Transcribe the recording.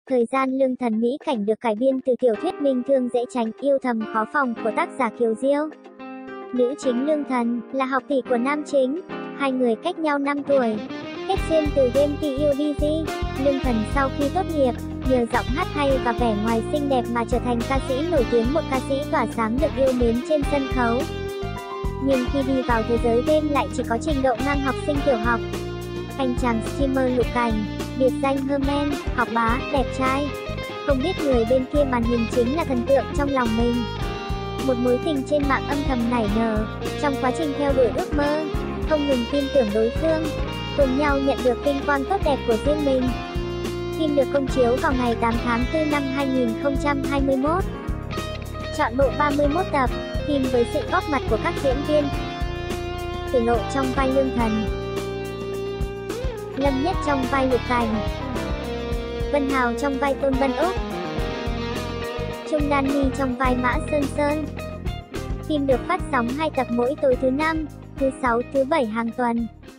Thời gian Lương Thần mỹ cảnh được cải biên từ tiểu thuyết Minh Thương Dễ Tránh, Yêu Thầm Khó Phòng của tác giả Kiều Diêu. Nữ chính Lương Thần là học tỷ của nam chính, hai người cách nhau 5 tuổi. Kết duyên từ game PUBG, Lương Thần sau khi tốt nghiệp, nhờ giọng hát hay và vẻ ngoài xinh đẹp mà trở thành ca sĩ nổi tiếng, một ca sĩ tỏa sáng được yêu mến trên sân khấu. Nhưng khi đi vào thế giới game lại chỉ có trình độ ngang học sinh tiểu học. Anh chàng streamer Lục Cảnh, biệt danh Herman, học bá, đẹp trai. Không biết người bên kia màn hình chính là thần tượng trong lòng mình. Một mối tình trên mạng âm thầm nảy nở, trong quá trình theo đuổi ước mơ, không ngừng tin tưởng đối phương, cùng nhau nhận được vinh quang tốt đẹp của riêng mình. Phim được công chiếu vào ngày 8 tháng 4 năm 2021. Trọn bộ 31 tập, phim với sự góp mặt của các diễn viên: Tử Lộ trong vai Lương Thần, Lâm Nhất trong vai Lục Cảnh, Vân Hào trong vai Tôn Vân Úc, Trung Đan Ni trong vai Mã Sơn Sơn. Phim được phát sóng 2 tập mỗi tối thứ 5, thứ 6, thứ 7 hàng tuần.